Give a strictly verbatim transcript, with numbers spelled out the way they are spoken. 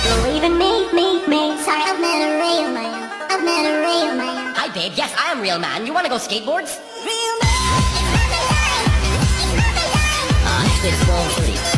Believe in me, me, me. Sorry, I've met a real man. I've met a real man. Hi, babe. Yes, I am real man. You wanna go skateboards? Real man. It's not the time. It's not the time. Uh, actually, it's twelve thirty.